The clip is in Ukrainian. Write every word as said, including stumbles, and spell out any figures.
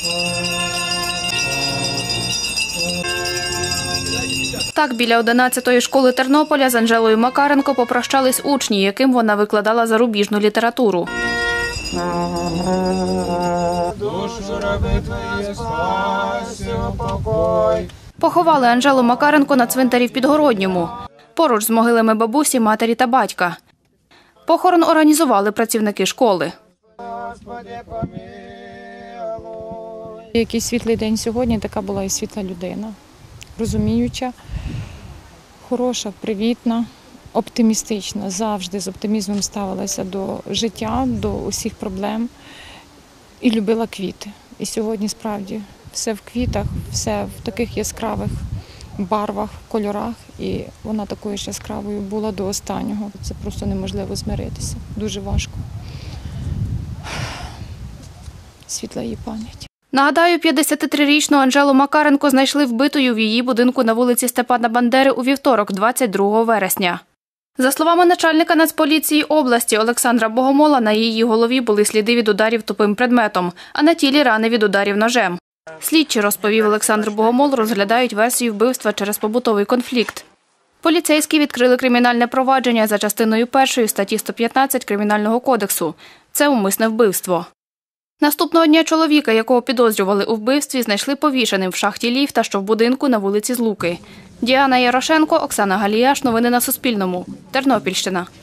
Так, біля одинадцятої школи Тернополя з Анжелою Макаренко попрощались учні, яким вона викладала зарубіжну літературу. Поховали Анжелу Макаренко на цвинтарі в Підгородньому, поруч з могилами бабусі, матері та батька. Похорон організували працівники школи. Який світлий день сьогодні, така була і світла людина. Розуміюча, хороша, привітна, оптимістична. Завжди з оптимізмом ставилася до життя, до усіх проблем і любила квіти. І сьогодні справді все в квітах, все в таких яскравих барвах, кольорах. І вона такою ж яскравою була до останнього. Це просто неможливо змиритися. Дуже важко. Світла її пам'ять. Нагадаю, п'ятдесятитрирічну Анжелу Макаренко знайшли вбитою в її будинку на вулиці Степана Бандери у вівторок, двадцять другого вересня. За словами начальника Нацполіції області Олександра Богомола, на її голові були сліди від ударів тупим предметом, а на тілі рани від ударів ножем. Слідчі, розповів Олександр Богомол, розглядають версію вбивства через побутовий конфлікт. Поліцейські відкрили кримінальне провадження за частиною першої статті сто п'ятнадцять Кримінального кодексу. Це умисне вбивство. Наступного дня чоловіка, якого підозрювали у вбивстві, знайшли повішеним в шахті ліфта, що в будинку на вулиці Злуки. Діана Ярошенко, Оксана Галіяш. Новини на Суспільному. Тернопільщина.